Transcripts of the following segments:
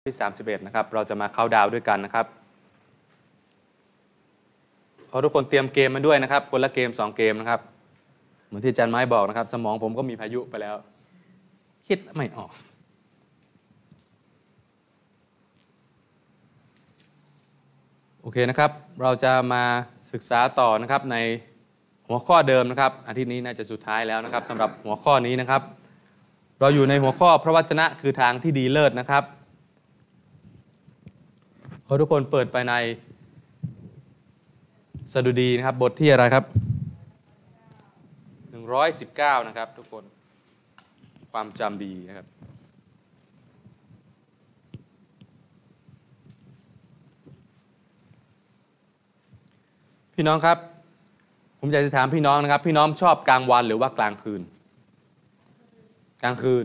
ที่31นะครับเราจะมาเข้าดาวด้วยกันนะครับขอทุกคนเตรียมเกมมาด้วยนะครับคนละเกม2เกมนะครับเหมือนที่อาจารย์ไม้บอกนะครับสมองผมก็มีพายุไปแล้วคิดไม่ออกโอเคนะครับเราจะมาศึกษาต่อนะครับในหัวข้อเดิมนะครับอาทิตย์นี้น่าจะสุดท้ายแล้วนะครับสำหรับหัวข้อนี้นะครับเราอยู่ในหัวข้อพระวจนะคือทางที่ดีเลิศนะครับขอทุกคนเปิดไปในสดุดีนะครับบทที่อะไรครับ119นะครับทุกคนความจำดีนะครับพี่น้องครับผมอยากจะถามพี่น้องนะครับพี่น้องชอบกลางวันหรือว่ากลางคืนกลางคืน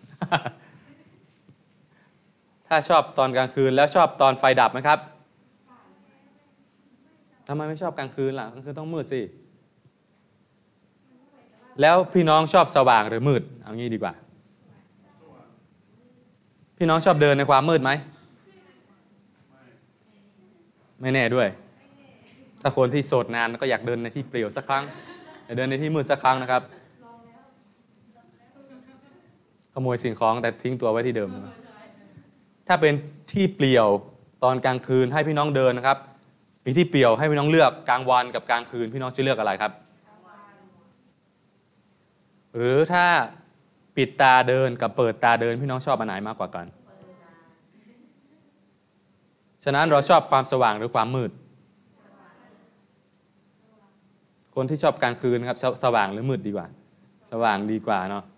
ถ้าชอบตอนกลางคืนแล้วชอบตอนไฟดับไหมครับทำไมไม่ชอบกลางคืนล่ะกลางคืนต้องมืดสิแล้วพี่น้องชอบสว่างหรือมืดเอางี้ดีกว่าพี่น้องชอบเดินในความมืดไหมไม่แน่ด้วยถ้าคนที่โสดนานก็อยากเดินในที่เปลี่ยวสักครั้งอยากเดินในที่มืดสักครั้งนะครับขโมยสิ่งของแต่ทิ้งตัวไว้ที่เดิมถ้าเป็นที่เปลี่ยวตอนกลางคืนให้พี่น้องเดินนะครับมีที่เปลี่ยวให้พี่น้องเลือกกลางวันกับกลางคืนพี่น้องจะเลือกอะไรครับหรือถ้าปิดตาเดินกับเปิดตาเดินพี่น้องชอบอันไหนมากกว่ากันฉะนั้นเราชอบความสว่างหรือความมืดคนที่ชอบกลางคืนครับสว่างหรือมืดดีกว่าสว่างดีกว่าเนาะ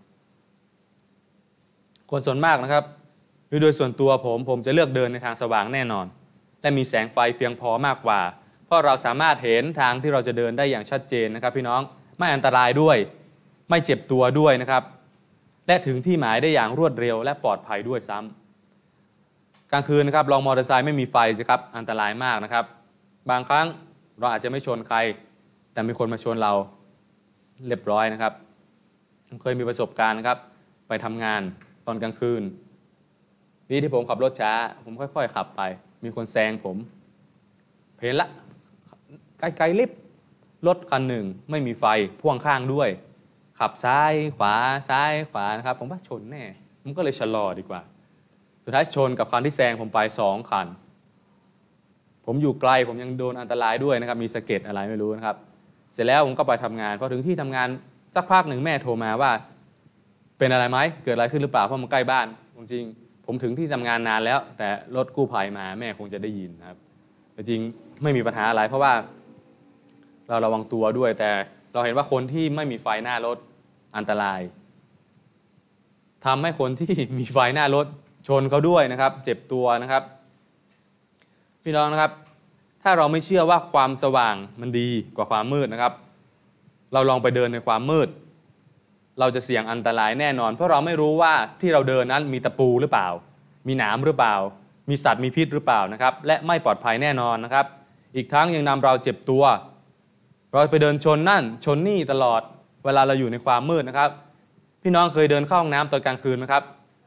คนส่วนมากนะครับหรือโดยส่วนตัวผมจะเลือกเดินในทางสว่างแน่นอนและมีแสงไฟเพียงพอมากกว่าเพราะเราสามารถเห็นทางที่เราจะเดินได้อย่างชัดเจนนะครับพี่น้องไม่อันตรายด้วยไม่เจ็บตัวด้วยนะครับและถึงที่หมายได้อย่างรวดเร็วและปลอดภัยด้วยซ้ำกลางคืนนะครับลองมอเตอร์ไซค์ไม่มีไฟสิครับอันตรายมากนะครับบางครั้งเราอาจจะไม่ชนใครแต่มีคนมาชนเราเรียบร้อยนะครับผมเคยมีประสบการณ์นะครับไปทำงานตอนกลางคืนนี่ที่ผมขับรถช้าผมค่อยๆขับไปมีคนแซงผมเห็นละไกลๆลิบรถคันหนึ่งไม่มีไฟพ่วงข้างด้วยขับซ้ายขวาซ้ายขวานะครับผมว่าชนแน่ผมก็เลยชะลอดีกว่าสุดท้ายชนกับคันที่แซงผมไป2คันผมอยู่ไกลผมยังโดนอันตรายด้วยนะครับมีสะเก็ดอะไรไม่รู้นะครับเสร็จแล้วผมก็ไปทำงานพอถึงที่ทำงานสักพักหนึ่งแม่โทรมาว่าเป็นอะไรไหมเกิดอะไรขึ้นหรือเปล่าเพราะมันใกล้บ้านจริงผมถึงที่ทำงานนานแล้วแต่รถกู้ภัยมาแม่คงจะได้ยินนะครับจริงไม่มีปัญหาอะไรเพราะว่าเราระวังตัวด้วยแต่เราเห็นว่าคนที่ไม่มีไฟหน้ารถอันตรายทำให้คนที่มีไฟหน้ารถชนเขาด้วยนะครับเจ็บตัวนะครับพี่น้องนะครับถ้าเราไม่เชื่อว่าความสว่างมันดีกว่าความมืดนะครับเราลองไปเดินในความมืดเราจะเสี่ยงอันตรายแน่นอนเพราะเราไม่รู้ว่าที่เราเดินนั้นมีตะปูหรือเปล่ามีหนามหรือเปล่ามีสัตว์มีพิษหรือเปล่านะครับและไม่ปลอดภัยแน่นอนนะครับอีกทั้งยังนำเราเจ็บตัวเราไปเดินชนนั่นชนนี่ตลอดเวลาเราอยู่ในความมืดนะครับพี่น้องเคยเดินเข้าห้องน้ำตอนกลางคืนไหมครับ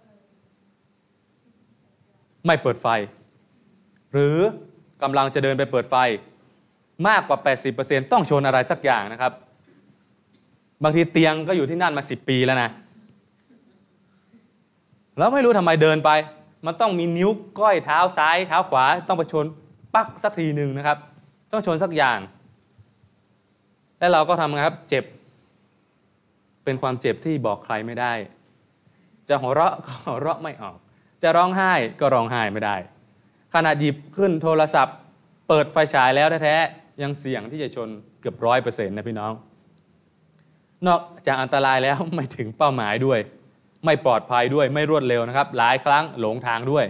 ไม่เปิดไฟหรือกำลังจะเดินไปเปิดไฟมากกว่า 80% ต้องชนอะไรสักอย่างนะครับบางทีเตียงก็อยู่ที่นั่นมา10 ปีแล้วนะแล้วไม่รู้ทำไมเดินไปมันต้องมีนิ้วก้อยเท้าซ้ายเท้าขวาต้องไปชนปักสักทีหนึ่งนะครับต้องชนสักอย่างและเราก็ทำไงครับเจ็บเป็นความเจ็บที่บอกใครไม่ได้จะหัวเราะก็หัวเราะไม่ออกจะร้องไห้ก็ร้องไห้ไม่ได้ขณะหยิบขึ้นโทรศัพท์เปิดไฟฉายแล้วแท้ๆยังเสี่ยงที่จะชนเกือบ 100% นะพี่น้องนอกจากอันตรายแล้วไม่ถึงเป้าหมายด้วยไม่ปลอดภัยด้วยไม่รวดเร็วนะครับหลายครั้งหลงทางด้วย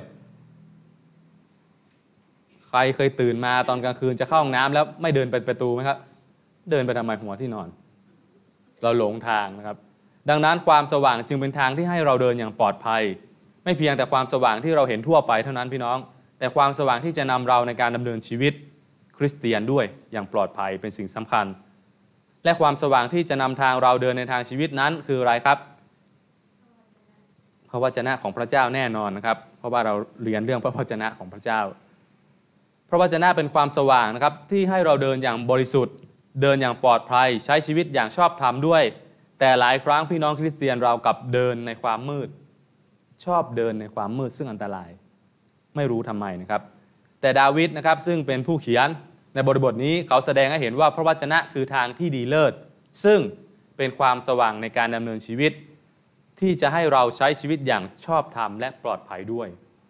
ใครเคยตื่นมาตอนกลางคืนจะเข้าห้องน้ำแล้วไม่เดินไปประตูไหมครับเดินไปทำไมหัวที่นอนเราหลงทางนะครับดังนั้นความสว่างจึงเป็นทางที่ให้เราเดินอย่างปลอดภัยไม่เพียงแต่ความสว่างที่เราเห็นทั่วไปเท่านั้นพี่น้องแต่ความสว่างที่จะนำเราในการดำเนินชีวิตคริสเตียนด้วยอย่างปลอดภัยเป็นสิ่งสำคัญและความสว่างที่จะนำทางเราเดินในทางชีวิตนั้นคืออะไรครับพระวจนะของพระเจ้าแน่นอนนะครับเพราะว่าเราเรียนเรื่องพระวจนะของพระเจ้าพระวจนะเป็นความสว่างนะครับที่ให้เราเดินอย่างบริสุทธิ์เดินอย่างปลอดภัยใช้ชีวิตอย่างชอบธรรมด้วยแต่หลายครั้งพี่น้องคริสเตียนเรากลับเดินในความมืดชอบเดินในความมืดซึ่งอันตรายไม่รู้ทำไมนะครับแต่ดาวิดนะครับซึ่งเป็นผู้เขียนในบริบทนี้เขาแสดงให้เห็นว่าพระวจนะคือทางที่ดีเลิศซึ่งเป็นความสว่างในการดำเนินชีวิตที่จะให้เราใช้ชีวิตอย่างชอบธรรมและปลอดภัยด้วย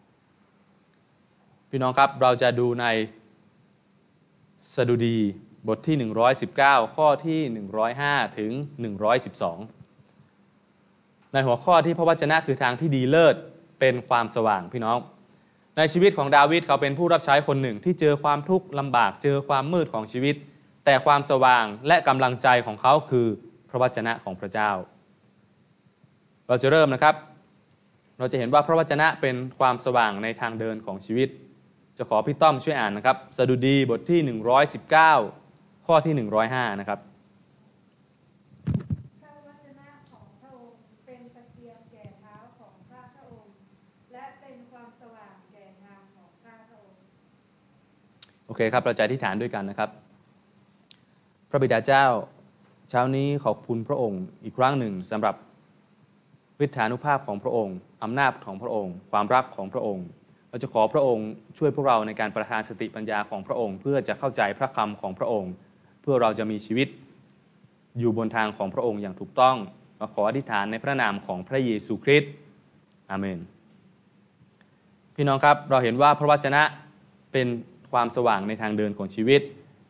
พี่น้องครับเราจะดูในสดุดีบทที่119ข้อที่105ถึง112ในหัวข้อที่พระวจนะคือทางที่ดีเลิศเป็นความสว่างพี่น้องในชีวิตของดาวิดเขาเป็นผู้รับใช้คนหนึ่งที่เจอความทุกข์ลำบากเจอความมืดของชีวิตแต่ความสว่างและกำลังใจของเขาคือพระวจนะของพระเจ้าเราจะเริ่มนะครับเราจะเห็นว่าพระวจนะเป็นความสว่างในทางเดินของชีวิตจะขอพี่ต้อมช่วยอ่านนะครับสดุดีบทที่119ข้อที่105นะครับพระวจนะของพระองค์เป็นตะเกียงแก่เท้าของข้าพระองค์และเป็นความสว่างแก่ทางของข้าพระองค์โอเคครับเราจะอธิษฐานด้วยกันนะครับพระบิดาเจ้าเช้านี้ขอบคุณพระองค์อีกครั้งหนึ่งสำหรับฤทธานุภาพของพระองค์อำนาจของพระองค์ความรักของพระองค์เราจะขอพระองค์ช่วยพวกเราในการประทานสติปัญญาของพระองค์เพื่อจะเข้าใจพระคำของพระองค์เพื่อเราจะมีชีวิตอยู่บนทางของพระองค์อย่างถูกต้องเราขออธิษฐานในพระนามของพระเยซูคริสต์อาเมนพี่น้องครับเราเห็นว่าพระวจนะเป็นความสว่างในทางเดินของชีวิต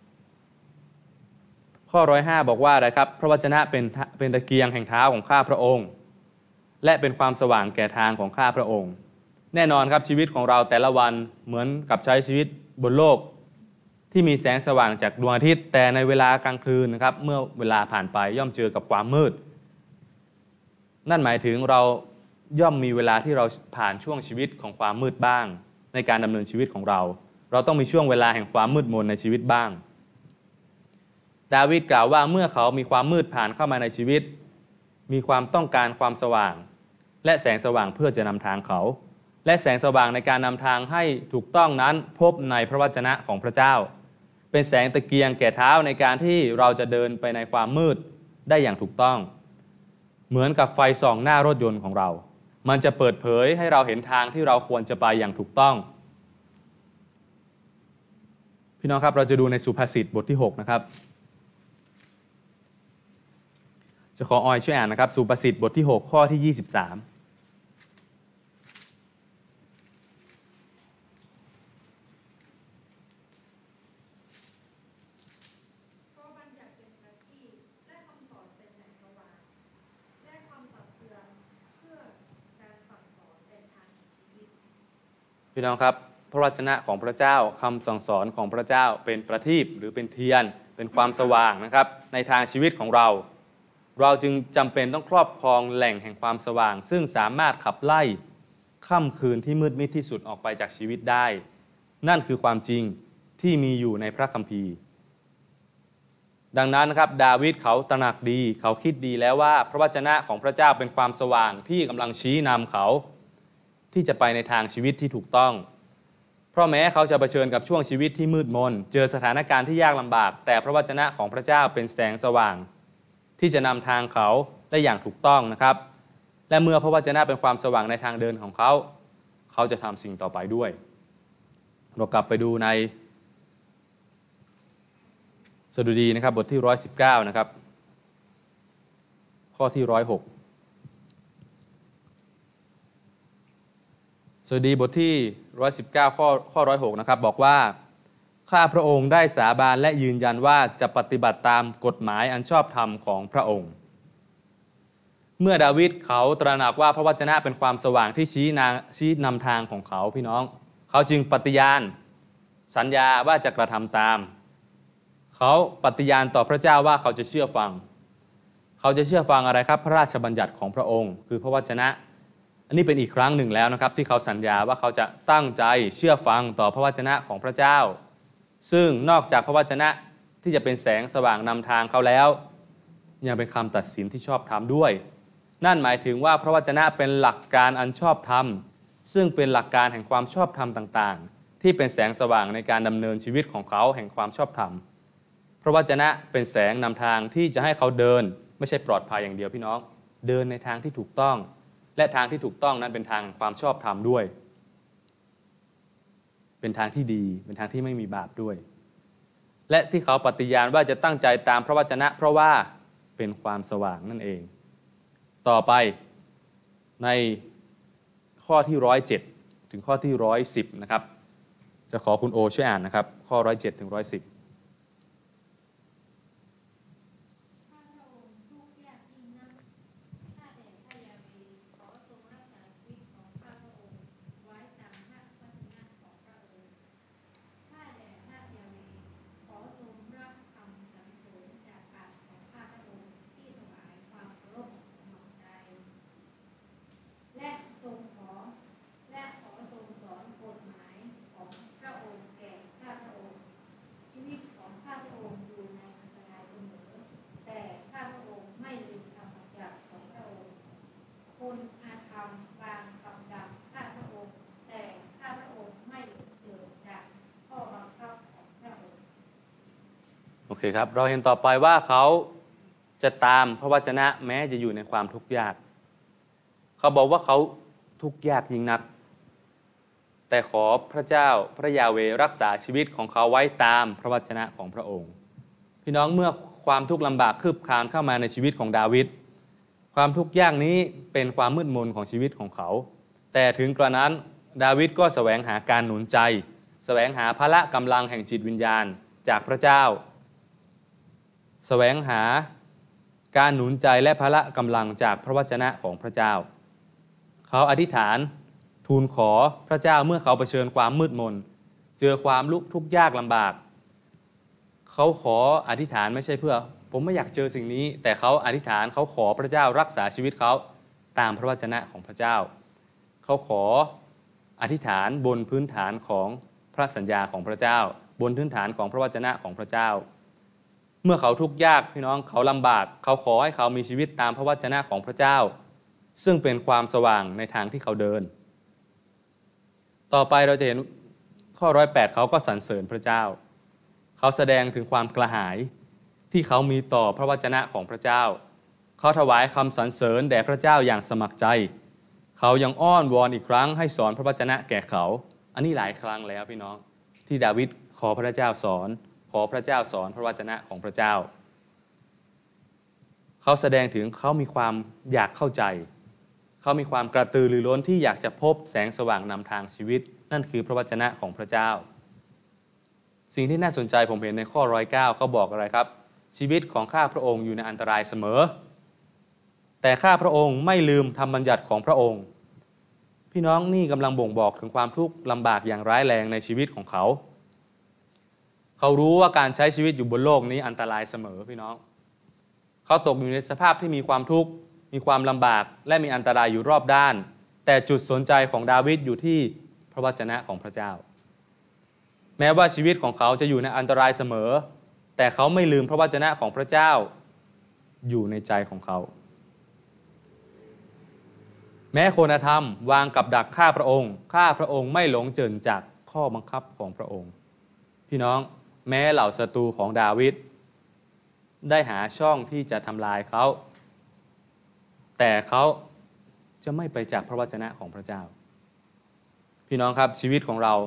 ข้อ105บอกว่าอะไรครับพระวจนะเป็นตะเกียงแห่งเท้าของข้าพระองค์และเป็นความสว่างแก่ทางของข้าพระองค์แน่นอนครับชีวิตของเราแต่ละวันเหมือนกับใช้ชีวิตบนโลกที่มีแสงสว่างจากดวงอาทิตย์แต่ในเวลากลางคืนนะครับเมื่อเวลาผ่านไปย่อมเจอกับความมืดนั่นหมายถึงเราย่อมมีเวลาที่เราผ่านช่วงชีวิตของความมืดบ้างในการดำเนินชีวิตของเราต้องมีช่วงเวลาแห่งความมืดมนในชีวิตบ้างดาวิดกล่าวว่าเมื่อเขามีความมืดผ่านเข้ามาในชีวิตมีความต้องการความสว่างและแสงสว่างเพื่อจะนำทางเขาและแสงสว่างในการนำทางให้ถูกต้องนั้นพบในพระวจนะของพระเจ้าเป็นแสงตะเกียงแก่เท้าในการที่เราจะเดินไปในความมืดได้อย่างถูกต้องเหมือนกับไฟส่องหน้ารถยนต์ของเรามันจะเปิดเผยให้เราเห็นทางที่เราควรจะไปอย่างถูกต้องพี่น้องครับเราจะดูในสุภาษิตบทที่6นะครับจะขอออยช่วยอ่านนะครับสุภาษิตบทที่6ข้อที่23พี่น้องครับพระวจนะของพระเจ้าคำสั่งสอนของพระเจ้าเป็นประทีปหรือเป็นเทียนเป็นความสว่างนะครับในทางชีวิตของเราจึงจำเป็นต้องครอบครองแหล่งแห่งความสว่างซึ่งสามารถขับไล่ค่ำคืนที่มืดมิดที่สุดออกไปจากชีวิตได้นั่นคือความจริงที่มีอยู่ในพระคัมภีร์ดังนั้นนะครับดาวิดเขาตระหนักดีเขาคิดดีแล้วว่าพระวจนะของพระเจ้าเป็นความสว่างที่กำลังชี้นำเขาที่จะไปในทางชีวิตที่ถูกต้องเพราะแม้เขาจะเผชิญกับช่วงชีวิตที่มืดมนเจอสถานการณ์ที่ยากลำบากแต่พระวจนะของพระเจ้าเป็นแสงสว่างที่จะนำทางเขาได้อย่างถูกต้องนะครับและเมื่อพระวจนะเป็นความสว่างในทางเดินของเขาเขาจะทำสิ่งต่อไปด้วยเรากลับไปดูในสดุดีนะครับบทที่119นะครับข้อที่106สดุดีบทที่119ข้อ106นะครับบอกว่าข้าพระองค์ได้สาบานและยืนยันว่าจะปฏิบัติตามกฎหมายอันชอบธรรมของพระองค์เมื่อดาวิดเขาตระหนักว่าพระวจนะเป็นความสว่างที่ชี้นำทางของเขาพี่น้องเขาจึงปฏิญาณสัญญาว่าจะกระทำตามเขาปฏิญาณต่อพระเจ้าว่าเขาจะเชื่อฟังอะไรครับพระราชบัญญัติของพระองค์คือพระวจนะอันนี้เป็นอีกครั้งหนึ่งแล้วนะครับที่เขาสัญญาว่าเขาจะตั้งใจเชื่อฟังต่อพระวจนะของพระเจ้าซึ่งนอกจากพระวจนะที่จะเป็นแสงสว่างนำทางเขาแล้วยังเป็นคำตัดสินที่ชอบธรรมด้วยนั่นหมายถึงว่าพระวจนะเป็นหลักการอันชอบธรรมซึ่งเป็นหลักการแห่งความชอบธรรมต่างๆที่เป็นแสงสว่างในการดำเนินชีวิตของเขาแห่งความชอบธรรมพระวจนะเป็นแสงนำทางที่จะให้เขาเดินไม่ใช่ปลอดภัยอย่างเดียวพี่น้องเดินในทางที่ถูกต้องและทางที่ถูกต้องนั้นเป็นทางความชอบธรรมด้วยเป็นทางที่ดีเป็นทางที่ไม่มีบาปด้วยและที่เขาปฏิญาณว่าจะตั้งใจตามพระวจนะเพราะว่าเป็นความสว่างนั่นเองต่อไปในข้อที่107ถึงข้อที่110นะครับจะขอคุณโอช่วยอ่านนะครับข้อ107ถึง110โอเคครับเราเห็นต่อไปว่าเขาจะตามพระวจนะแม้จะอยู่ในความทุกข์ยากเขาบอกว่าเขาทุกข์ยากยิ่งนักแต่ขอพระเจ้าพระยาเวห์รักษาชีวิตของเขาไว้ตามพระวจนะของพระองค์พี่น้องเมื่อความทุกข์ลำบากคืบคลานเข้ามาในชีวิตของดาวิดความทุกข์ยากนี้เป็นความมืดมนของชีวิตของเขาแต่ถึงกระนั้นดาวิดก็แสวงหาการหนุนใจแสวงหาพละกำลังแห่งจิตวิญญาณจากพระเจ้าแสวงหาการหนุนใจและพละกำลังจากพระวจนะของพระเจ้าเขาอธิษฐานทูลขอพระเจ้าเมื่อเขาเผชิญความมืดมนเจอความทุกข์ยากลำบากเขาขออธิษฐานไม่ใช่เพื่อผมไม่อยากเจอสิ่งนี้แต่เขาอธิษฐานเขาขอพระเจ้ารักษาชีวิตเขาตามพระวจนะของพระเจ้าเขาขออธิษฐานบนพื้นฐานของพระสัญญาของพระเจ้าบนพื้นฐานของพระวจนะของพระเจ้าเมื่อเขาทุกข์ยากพี่น้องเขาลำบากเขาขอให้เขามีชีวิตตามพระวจนะของพระเจ้าซึ่งเป็นความสว่างในทางที่เขาเดินต่อไปเราจะเห็นข้อ108เขาก็สรรเสริญพระเจ้าเขาแสดงถึงความกระหายที่เขามีต่อพระวจนะของพระเจ้าเขาถวายคำสรรเสริญแด่พระเจ้าอย่างสมัครใจเขายังอ้อนวอนอีกครั้งให้สอนพระวจนะแก่เขาอันนี้หลายครั้งแล้วพี่น้องที่ดาวิดขอพระเจ้าสอนขอพระเจ้าสอนพระวจนะของพระเจ้าเขาแสดงถึงเขามีความอยากเข้าใจเขามีความกระตือรือร้นที่อยากจะพบแสงสว่างนำทางชีวิตนั่นคือพระวจนะของพระเจ้าสิ่งที่น่าสนใจผมเห็นในข้อ109เขาบอกอะไรครับชีวิตของข้าพระองค์อยู่ในอันตรายเสมอแต่ข้าพระองค์ไม่ลืมธรรมบัญญัติของพระองค์พี่น้องนี่กำลังบ่งบอกถึงความทุกข์ลำบากอย่างร้ายแรงในชีวิตของเขาเขารู้ว่าการใช้ชีวิตอยู่บนโลกนี้อันตรายเสมอพี่น้องเขาตกอยู่ในสภาพที่มีความทุกข์มีความลำบากและมีอันตรายอยู่รอบด้านแต่จุดสนใจของดาวิดอยู่ที่พระวจนะของพระเจ้าแม้ว่าชีวิตของเขาจะอยู่ในอันตรายเสมอแต่เขาไม่ลืมพระวจนะของพระเจ้าอยู่ในใจของเขาแม้คนธรรมวางกับดักฆ่าพระองค์ไม่หลงเจินจากข้อบังคับของพระองค์พี่น้องแม้เหล่าศัตรูของดาวิดได้หาช่องที่จะทำลายเขาแต่เขาจะไม่ไปจากพระวจนะของพระเจ้าพี่น้องครับชีวิตของเรา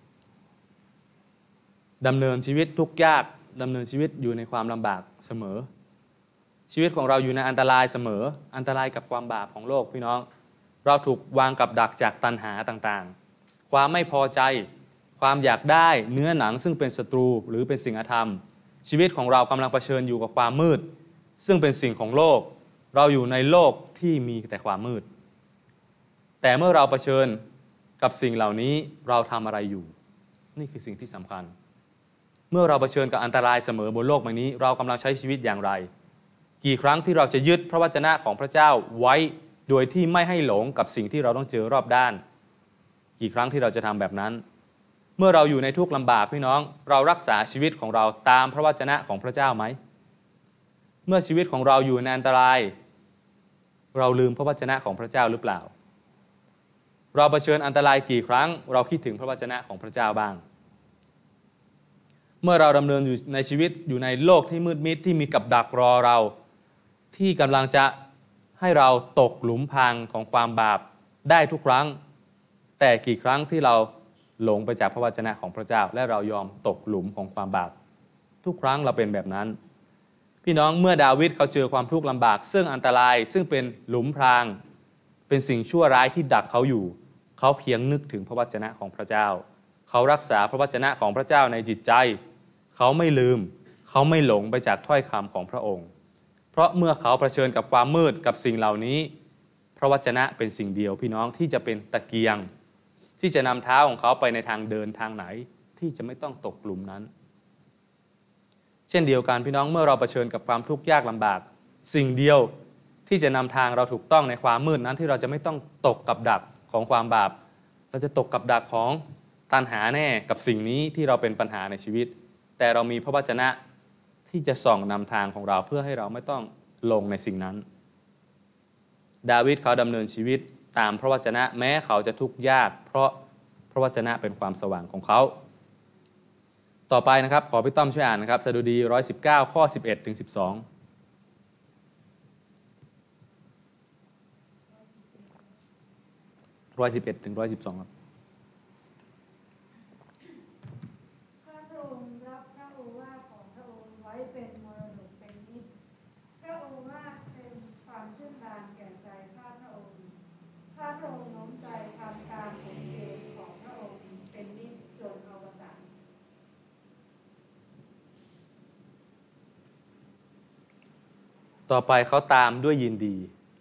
ดำเนินชีวิตทุกข์ยากดำเนินชีวิตอยู่ในความลำบากเสมอชีวิตของเราอยู่ในอันตรายเสมออันตรายกับความบาปของโลกพี่น้องเราถูกวางกับดักจากตัณหาต่างๆความไม่พอใจความอยากได้เนื้อหนังซึ่งเป็นศัตรูหรือเป็นสิ่งอธรรมชีวิตของเรากำลังเผชิญอยู่กับความมืดซึ่งเป็นสิ่งของโลกเราอยู่ในโลกที่มีแต่ความมืดแต่เมื่อเราเผชิญกับสิ่งเหล่านี้เราทำอะไรอยู่นี่คือสิ่งที่สำคัญเมื่อเราเผชิญกับอันตรายเสมอบนโลกใบนี้เรากำลังใช้ชีวิตอย่างไรกี่ครั้งที่เราจะยึดพระวจนะของพระเจ้าไว้โดยที่ไม่ให้หลงกับสิ่งที่เราต้องเจอรอบด้านกี่ครั้งที่เราจะทำแบบนั้นเมื่อเราอยู่ในทุกข์ลำบากพี่น้องเรารักษาชีวิตของเราตามพระวจนะของพระเจ้าไหมเมื่อชีวิตของเราอยู่ในอันตรายเราลืมพระวจนะของพระเจ้าหรือเปล่าเราเผชิญอันตรายกี่ครั้งเราคิดถึงพระวจนะของพระเจ้าบ้างเมื่อเราดำเนินอยู่ในชีวิตอยู่ในโลกที่มืดมิดที่มีกับดักรอเราที่กำลังจะให้เราตกหลุมพรางของความบาปได้ทุกครั้งแต่กี่ครั้งที่เราหลงไปจากพระวจนะของพระเจ้าและเรายอมตกหลุมของความบาปทุกครั้งเราเป็นแบบนั้นพี่น้องเมื่อดาวิดเขาเจอความทุกข์ลำบากซึ่งอันตรายซึ่งเป็นหลุมพรางเป็นสิ่งชั่วร้ายที่ดักเขาอยู่เขาเพียงนึกถึงพระวจนะของพระเจ้าเขารักษาพระวจนะของพระเจ้าในจิตใจเขาไม่ลืมเขาไม่หลงไปจากถ้อยคำของพระองค์เพราะเมื่อเขาเผชิญกับความมืดกับสิ่งเหล่านี้พระวจนะเป็นสิ่งเดียวพี่น้องที่จะเป็นตะเกียงที่จะนำเท้าของเขาไปในทางเดินทางไหนที่จะไม่ต้องตกหลุมนั้นเช่นเดียวกันพี่น้องเมื่อเราเผชิญกับความทุกข์ยากลำบากสิ่งเดียวที่จะนำทางเราถูกต้องในความมืดนั้นที่เราจะไม่ต้องตกกับดักของความบาปเราจะตกกับดักของตัณหาแน่กับสิ่งนี้ที่เราเป็นปัญหาในชีวิตแต่เรามีพระวจนะที่จะส่องนำทางของเราเพื่อให้เราไม่ต้องลงในสิ่งนั้นดาวิดเขาดำเนินชีวิตตามพระวจนะแม้เขาจะทุกข์ยากเพราะพระวจนะเป็นความสว่างของเขาต่อไปนะครับขอพี่ต้อมช่วยอ่านนะครับสดุดี119ข้อ11ถึง12 111ถึง112ครับข้าพระองค์รับพระโอวาทของพระองค์ไว้เป็นมรดกเป็นนิจพระโอวาทเป็นความชื่นบานแก่ใจข้าพระองค์ข้าพระองค์น้อมใจทำตามกฎเกณฑ์ของพระองค์เป็นนิจจนอวสานต่อไปเขาตามด้วยยินดี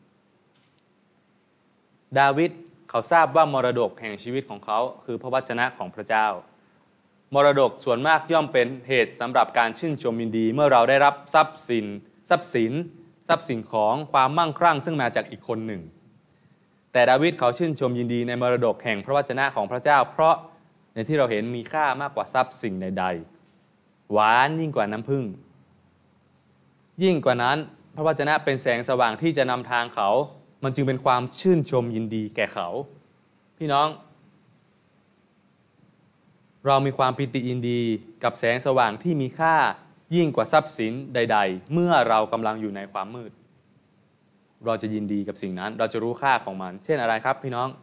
ดาวิดเขาทราบว่ามรดกแห่งชีวิตของเขาคือพระวจนะของพระเจ้ามรดกส่วนมากย่อมเป็นเหตุสำหรับการชื่นชมยินดีเมื่อเราได้รับทรัพย์สินของความมั่งคั่งซึ่งมาจากอีกคนหนึ่งแต่ดาวิดเขาชื่นชมยินดีในมรดกแห่งพระวจนะของพระเจ้าเพราะในที่เราเห็นมีค่ามากกว่าทรัพย์สิ่งใดๆหวานยิ่งกว่าน้ำผึ้งยิ่งกว่านั้นพระวจนะเป็นแสงสว่างที่จะนำทางเขามันจึงเป็นความชื่นชมยินดีแก่เขาพี่น้องเรามีความปิติยินดีกับแสงสว่างที่มีค่ายิ่งกว่าทรัพย์สินใดๆเมื่อเรากำลังอยู่ในความมืดเราจะยินดีกับสิ่งนั้นเราจะรู้ค่าของมันเช่นอะไรครับพี่น้อง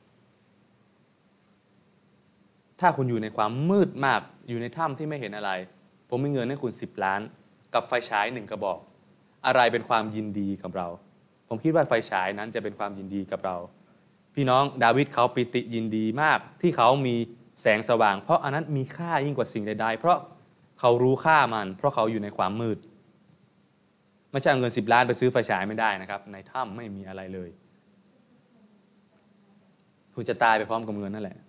ถ้าคุณอยู่ในความมืดมากอยู่ในถ้ำที่ไม่เห็นอะไรผมมีเงินให้คุณ10 ล้านกับไฟฉาย1 กระบอกอะไรเป็นความยินดีกับเราผมคิดว่าไฟฉายนั้นจะเป็นความยินดีกับเราพี่น้องดาวิดเขาปิติยินดีมากที่เขามีแสงสว่างเพราะอันนั้นมีค่ายิ่งกว่าสิ่งใดๆเพราะเขารู้ค่ามันเพราะเขาอยู่ในความมืดไม่ใช่เอาเงิน10 ล้านไปซื้อไฟฉายไม่ได้นะครับในถ้ำไม่มีอะไรเลยคุณจะตายไปพร้อมกับเงินนั่นแหละ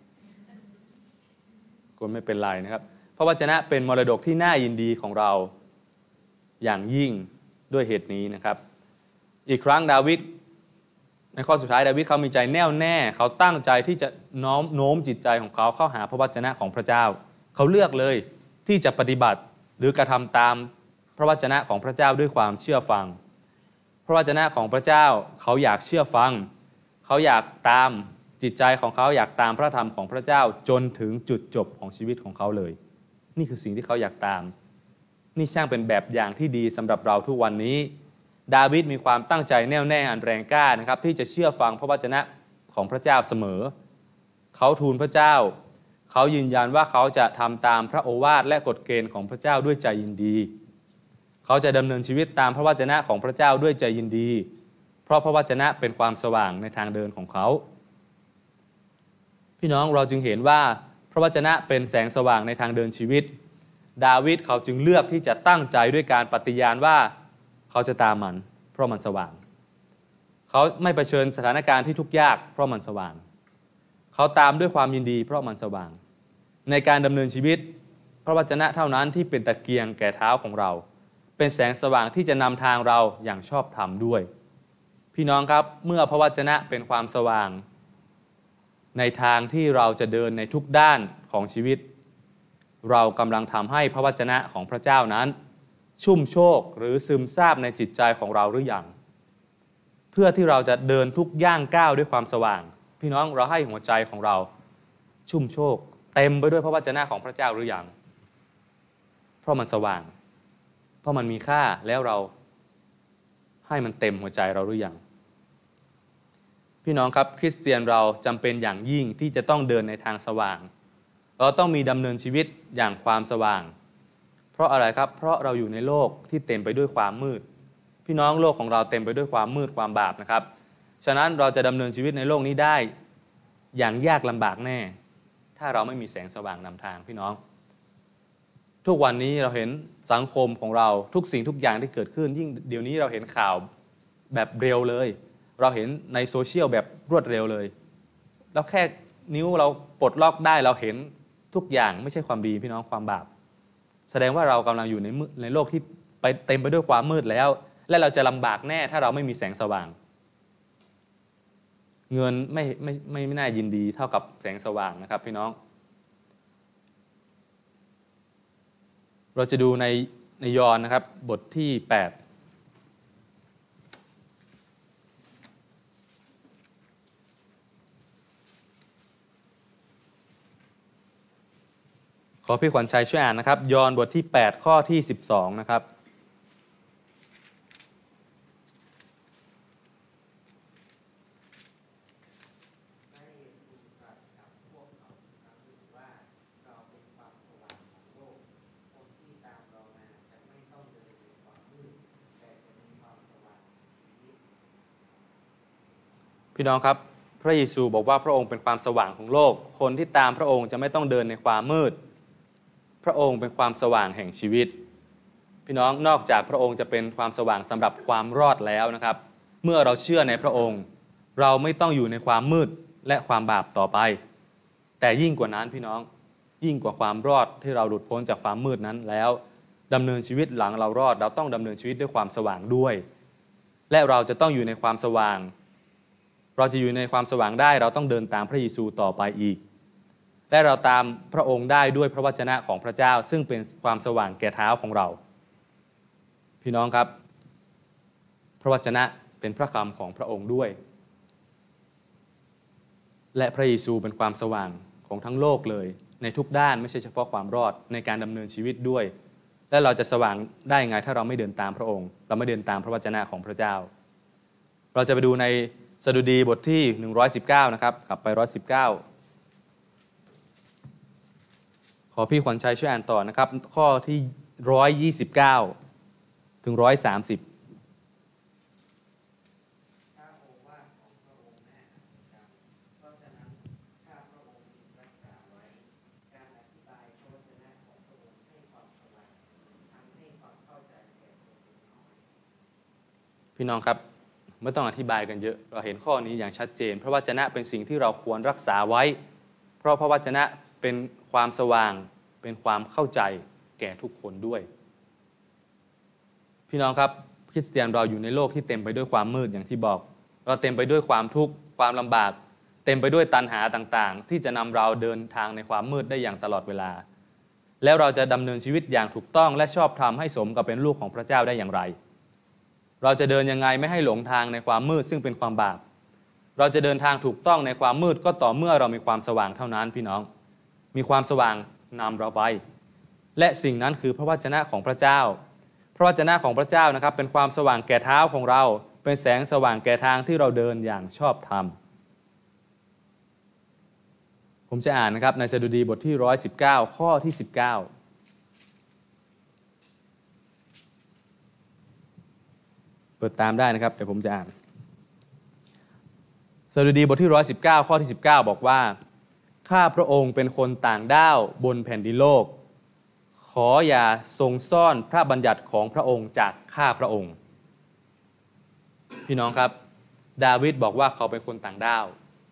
คุณไม่เป็นไรนะครับพระวจนะเป็นมรดกที่น่ายินดีของเราอย่างยิ่งด้วยเหตุนี้นะครับอีกครั้งดาวิดในข้อสุดท้ายดาวิดเขามีใจแน่วแน่เขาตั้งใจที่จะโน้มจิตใจของเขาเข้าหาพระวจนะของพระเจ้าเขาเลือกเลยที่จะปฏิบัติหรือกระทำตามพระวจนะของพระเจ้าด้วยความเชื่อฟังพระวจนะของพระเจ้าเขาอยากเชื่อฟังเขาอยากตามจิตใจของเขาอยากตามพระธรรมของพระเจ้าจนถึงจุดจบของชีวิตของเขาเลยนี่คือสิ่งที่เขาอยากตามนี่ช่างเป็นแบบอย่างที่ดีสำหรับเราทุกวันนี้ดาวิดมีความตั้งใจแน่วแน่อันแรงกล้านะครับที่จะเชื่อฟังพระวจนะของพระเจ้าเสมอเขาทูลพระเจ้าเขายืนยันว่าเขาจะทำตามพระโอวาทและกฎเกณฑ์ของพระเจ้าด้วยใจยินดีเขาจะดำเนินชีวิตตามพระวจนะของพระเจ้าด้วยใจยินดีเพราะพระวจนะเป็นความสว่างในทางเดินของเขาพี่น้องเราจึงเห็นว่าพระวจนะเป็นแสงสว่างในทางเดินชีวิตดาวิดเขาจึงเลือกที่จะตั้งใจด้วยการปฏิญาณว่าเขาจะตามมันเพราะมันสว่างเขาไม่เผชิญสถานการณ์ที่ทุกข์ยากเพราะมันสว่างเขาตามด้วยความยินดีเพราะมันสว่างในการดำเนินชีวิตพระวจนะเท่านั้นที่เป็นตะเกียงแก่เท้าของเราเป็นแสงสว่างที่จะนำทางเราอย่างชอบธรรมด้วยพี่น้องครับเมื่อพระวจนะเป็นความสว่างในทางที่เราจะเดินในทุกด้านของชีวิตเรากำลังทำให้พระวจนะของพระเจ้านั้นชุ่มโชกหรือซึมซาบในจิตใจของเราหรือยังเพื่อที่เราจะเดินทุกย่างก้าวด้วยความสว่างพี่น้องเราให้หัวใจของเราชุ่มโชคเต็มไปด้วยพระวจนะของพระเจ้าหรือยังเพราะมันสว่างเพราะมันมีค่าแล้วเราให้มันเต็มหัวใจเราหรือยังพี่น้องครับคริสเตียนเราจำเป็นอย่างยิ่งที่จะต้องเดินในทางสว่างเราต้องมีดำเนินชีวิตอย่างความสว่างเพราะอะไรครับเพราะเราอยู่ในโลกที่เต็มไปด้วยความมืดพี่น้องโลกของเราเต็มไปด้วยความมืดความบาปนะครับฉะนั้นเราจะดำเนินชีวิตในโลกนี้ได้อย่างยากลำบากแน่ถ้าเราไม่มีแสงสว่างนำทางพี่น้องทุกวันนี้เราเห็นสังคมของเราทุกสิ่งทุกอย่างที่เกิดขึ้นยิ่งเดี๋ยวนี้เราเห็นข่าวแบบเร็วเลยเราเห็นในโซเชียลแบบรวดเร็วเลยแล้วแค่นิ้วเราปลดล็อกได้เราเห็นทุกอย่างไม่ใช่ความดีพี่น้องความบาปแสดงว่าเรากำลังอยู่ในโลกที่ไปเต็มไปด้วยความมืดแล้วและเราจะลำบากแน่ถ้าเราไม่มีแสงสว่างเงินไม่น่ายินดีเท่ากับแสงสว่างนะครับพี่น้องเราจะดูในยอห์นนะครับบทที่ 8ขอพี่ขวัญชัยช่วยอ่านนะครับยอห์นบทที่8ข้อที่12นะครับพี่น้องครับพระเยซูบอกว่าพระองค์เป็นความสว่างของโลกคนที่ตามพระองค์จะไม่ต้องเดินในความมืดพระองค์เป็นความสว่างแห่งชีวิตพี่น้องนอกจากพระองค์จะเป็นความสว่างสำหรับความรอดแล้วนะครับเมื่อเราเชื่อในพระองค์เราไม่ต้องอยู่ในความมืดและความบาปต่อไปแต่ยิ่งกว่านั้นพี่น้องยิ่งกว่าความรอดที่เราหลุดพ้นจากความมืดนั้นแล้วดำเนินชีวิตหลังเรารอดเราต้องดำเนินชีวิตด้วยความสว่างด้วยและเราจะต้องอยู่ในความสว่างเราจะอยู่ในความสว่างได้เราต้องเดินตามพระเยซูต่อไปอีกและเราตามพระองค์ได้ด้วยพระวจนะของพระเจ้าซึ่งเป็นความสว่างแก่เท้าของเราพี่น้องครับพระวจนะเป็นพระคำของพระองค์ด้วยและพระเยซูเป็นความสว่างของทั้งโลกเลยในทุกด้านไม่ใช่เฉพาะความรอดในการดำเนินชีวิตด้วยและเราจะสว่างได้ไงถ้าเราไม่เดินตามพระองค์เราไม่เดินตามพระวจนะของพระเจ้าเราจะไปดูในสดุดีบทที่119นะครับกลับไป119ขอพี่ขวัญชัยช่วยอ่านต่อนะครับข้อที่129ถึง130พี่น้องครับไม่ต้องอธิบายกันเยอะเราเห็นข้อนี้อย่างชัดเจนพระวจนะเป็นสิ่งที่เราควรรักษาไว้เพราะพระวจนะเป็นความสว่างเป็นความเข้าใจแก่ทุกคนด้วยพี่น้องครับคริสเตียนเราอยู่ในโลกที่เต็มไปด้วยความมืดอย่างที่บอกเราเต็มไปด้วยความทุกข์ความลำบากเต็มไปด้วยตัณหาต่างๆที่จะนำเราเดินทางในความมืดได้อย่างตลอดเวลาแล้วเราจะดำเนินชีวิตอย่างถูกต้องและชอบธรรมให้สมกับเป็นลูกของพระเจ้าได้อย่างไรเราจะเดินยังไงไม่ให้หลงทางในความมืดซึ่งเป็นความบาปเราจะเดินทางถูกต้องในความมืดก็ต่อเมื่อเรามีความสว่างเท่านั้นพี่น้องมีความสว่างนำเราไปและสิ่งนั้นคือพระวจนะของพระเจ้าพระวจนะของพระเจ้านะครับเป็นความสว่างแก่เท้าของเราเป็นแสงสว่างแก่ทางที่เราเดินอย่างชอบธรรมผมจะอ่านนะครับในสดุดีบทที่119ข้อที่19เปิดตามได้นะครับแต่ผมจะอ่านสดุดีบทที่119ข้อที่19บอกว่าข้าพระองค์เป็นคนต่างด้าวบนแผ่นดินโลกขออย่าทรงซ่อนพระบัญญัติของพระองค์จากข้าพระองค์พี่น้องครับดาวิดบอกว่าเขาเป็นคนต่างด้าว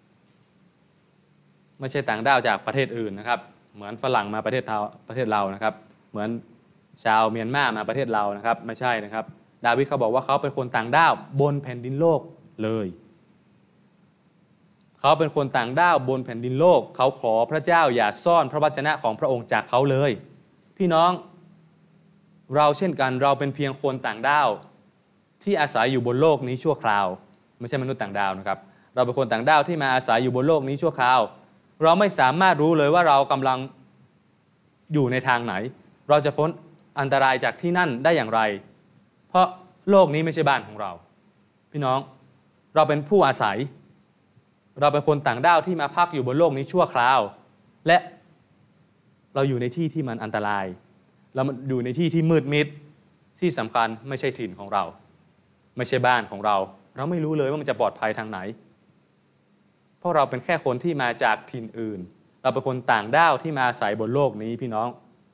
ไม่ใช่ต่างด้าวจากประเทศอื่นนะครับเหมือนฝรั่งมาประเทศเรานะครับเหมือนชาวเมียนมามาประเทศเรานะครับไม่ใช่นะครับดาวิดเขาบอกว่าเขาเป็นคนต่างด้าวบนแผ่นดินโลกเลยเขาเป็นคนต่างด้าวบนแผ่นดินโลกเขาขอพระเจ้าอย่าซ่อนพระวจนะของพระองค์จากเขาเลยพี่น้องเราเช่นกันเราเป็นเพียงคนต่างด้าวที่อาศัยอยู่บนโลกนี้ชั่วคราวไม่ใช่มนุษย์ต่างดาวนะครับเราเป็นคนต่างดาวที่มาอาศัยอยู่บนโลกนี้ชั่วคราวเราไม่สามารถรู้เลยว่าเรากำลังอยู่ในทางไหนเราจะพ้นอันตรายจากที่นั่นได้อย่างไรเพราะโลกนี้ไม่ใช่บ้านของเราพี่น้องเราเป็นผู้อาศัยเราเป็นคนต่างด้าวที่มาพักอยู่บนโลกนี้ชั่วคราวและเราอยู่ในที่ที่มันอันตรายเราอยู่ในที่ที่มืดมิดที่สำคัญไม่ใช่ถิ่นของเราไม่ใช่บ้านของเราเราไม่รู้เลยว่ามันจะปลอดภัยทางไหนเพราะเราเป็นแค่คนที่มาจากถิ่นอื่นเราเป็นคนต่างด้าวที่มาอาศัยบนโลกนี้พี่น้อง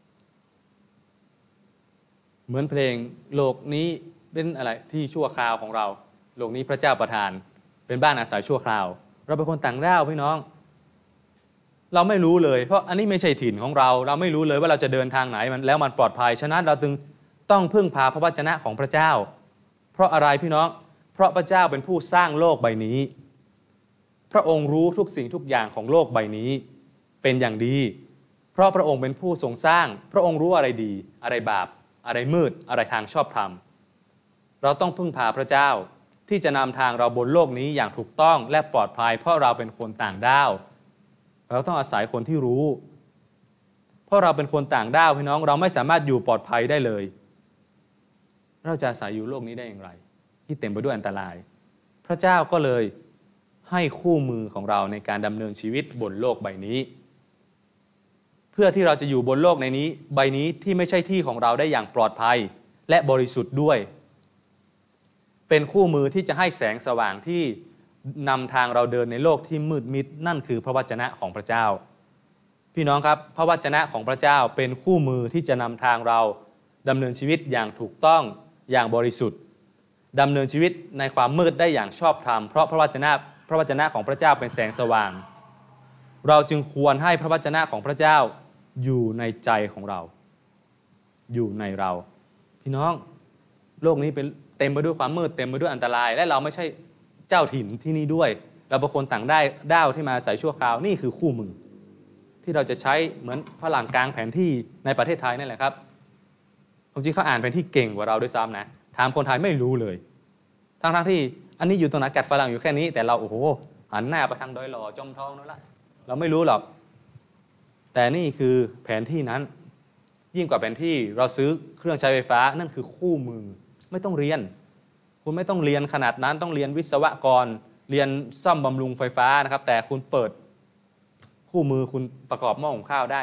เหมือนเพลงโลกนี้เป็นอะไรที่ชั่วคราวของเราโลกนี้พระเจ้าประทานเป็นบ้านอาศัยชั่วคราวเราเป็นคนต่างด้าวพี่น้องเราไม่รู้เลยเพราะอันนี้ไม่ใช่ถิ่นของเราเราไม่รู้เลยว่าเราจะเดินทางไหนแล้วมันปลอดภัยฉะนั้นเราจึงต้องพึ่งพาพระวจนะของพระเจ้าเพราะอะไรพี่น้องเพราะพระเจ้าเป็นผู้สร้างโลกใบนี้พระองค์รู้ทุกสิ่งทุกอย่างของโลกใบนี้เป็นอย่างดีเพราะพระองค์เป็นผู้ทรงสร้างพระองค์รู้อะไรดีอะไรบาปอะไรมืดอะไรทางชอบธรรมเราต้องพึ่งพาพระเจ้าที่จะนำทางเราบนโลกนี้อย่างถูกต้องและปลอดภัยเพราะเราเป็นคนต่างด้าวเราต้องอาศัยคนที่รู้เพราะเราเป็นคนต่างด้าวพี่น้องเราไม่สามารถอยู่ปลอดภัยได้เลยเราจะอาศัยอยู่โลกนี้ได้อย่างไรที่เต็มไปด้วยอันตรายพระเจ้าก็เลยให้คู่มือของเราในการดำเนินชีวิตบนโลกใบนี้เพื่อที่เราจะอยู่บนโลกในนี้ใบนี้ที่ไม่ใช่ที่ของเราได้อย่างปลอดภัยและบริสุทธิ์ด้วยเป็นคู่มือที่จะให้แสงสว่างที่นำทางเราเดินในโลกที่มืดมิดนั่นคือพระวจนะของพระเจ้าพี่น้องครับพระวจนะของพระเจ้าเป็นคู่มือที่จะนำทางเราดำเนินชีวิตอย่างถูกต้องอย่างบริสุทธิ์ดำเนินชีวิตในความมืดได้อย่างชอบธรรมเพราะพระวจนะของพระเจ้าเป็นแสงสว่างเราจึงควรให้พระวจนะของพระเจ้าอยู่ในใจของเราอยู่ในเราพี่น้องโลกนี้เป็นเต็มไปด้วยความมืดเต็มไปด้วยอันตรายและเราไม่ใช่เจ้าถิ่นที่นี่ด้วยเราเป็นคนต่างด้าวที่มาอาศัยชั่วคราวนี่คือคู่มือที่เราจะใช้เหมือนฝรั่งกลางแผนที่ในประเทศไทยนั่นแหละครับจริงๆเขาอ่านแผนที่เก่งกว่าเราด้วยซ้ำนะถามคนไทยไม่รู้เลยทั้งที่อันนี้อยู่ตรงไหนกัดฝรั่งอยู่แค่นี้แต่เราโอ้โหหันหน้าไปทางดอยหล่อจอมทองนั่นแหละเราไม่รู้หรอกแต่นี่คือแผนที่นั้นยิ่งกว่าแผนที่เราซื้อเครื่องใช้ไฟฟ้านั่นคือคู่มือไม่ต้องเรียนคุณไม่ต้องเรียนขนาดนั้นต้องเรียนวิศวกรเรียนซ่อมบำรุงไฟฟ้านะครับแต่คุณเปิดคู่มือคุณประกอบหม้อหุงข้าวได้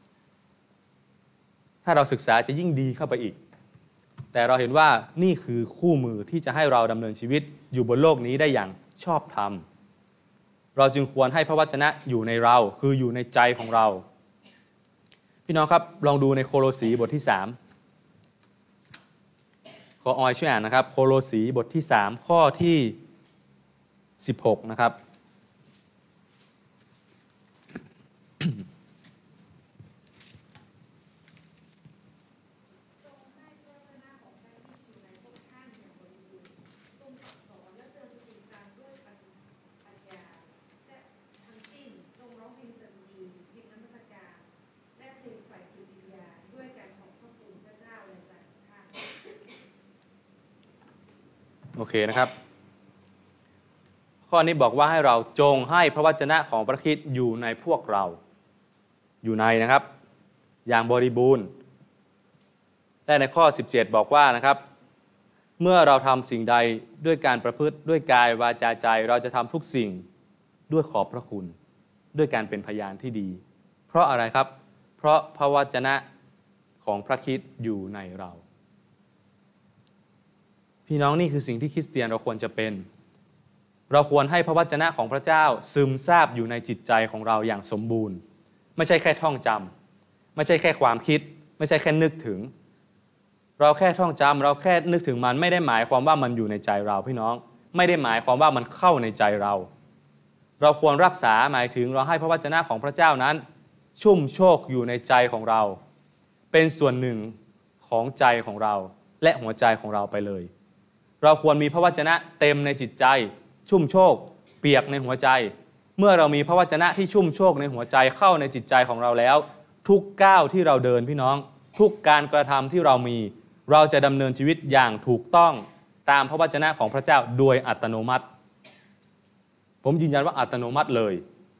ถ้าเราศึกษาจะยิ่งดีเข้าไปอีกแต่เราเห็นว่านี่คือคู่มือที่จะให้เราดำเนินชีวิตอยู่บนโลกนี้ได้อย่างชอบธรรมเราจึงควรให้พระวจนะอยู่ในเราคืออยู่ในใจของเราพี่น้องครับลองดูในโคโลสีบทที่3ขอออยช่วยอ่านนะครับโคโลสีบทที่3ข้อที่16นะครับโอเคนะครับข้อนี้บอกว่าให้เราจงให้พระวจนะของพระคริสต์อยู่ในพวกเราอยู่ในนะครับอย่างบริบูรณ์และในข้อ17บอกว่านะครับเมื่อเราทำสิ่งใดด้วยการประพฤติด้วยกายวาจาใจเราจะทำทุกสิ่งด้วยขอบพระคุณด้วยการเป็นพยานที่ดีเพราะอะไรครับเพราะพระวจนะของพระคริสต์อยู่ในเราพี่น้องนี่คือสิ่งที่คริสเตียนเราควรจะเป็นเราควรให้พระวจนะของพระเจ้าซึมซาบอยู่ในจิตใจของเราอย่างสมบูรณ์ไม่ใช่แค่ท่องจำไม่ใช่แค่ความคิดไม่ใช่แค่นึกถึงเราแค่ท่องจำเราแค่นึกถึงมันไม่ได้หมายความว่ามันอยู่ในใจเราพี่น้องไม่ได้หมายความว่ามันเข้าในใจเราเราควรรักษาหมายถึงเราให้พระวจนะของพระเจ้านั้นชุ่มโชกอยู่ในใจของเราเป็นส่วนหนึ่งของใจของเราและหัวใจของเราไปเลยเราควรมีพระวจนะเต็มในจิตใจชุ่มโชกเปียกในหัวใจเมื่อเรามีพระวจนะที่ชุ่มโชกในหัวใจเข้าในจิตใจของเราแล้วทุกก้าวที่เราเดินพี่น้องทุกการกระทำที่เรามีเราจะดำเนินชีวิตอย่างถูกต้องตามพระวจนะของพระเจ้าโดยอัตโนมัติผมยืนยันว่าอัตโนมัติเลย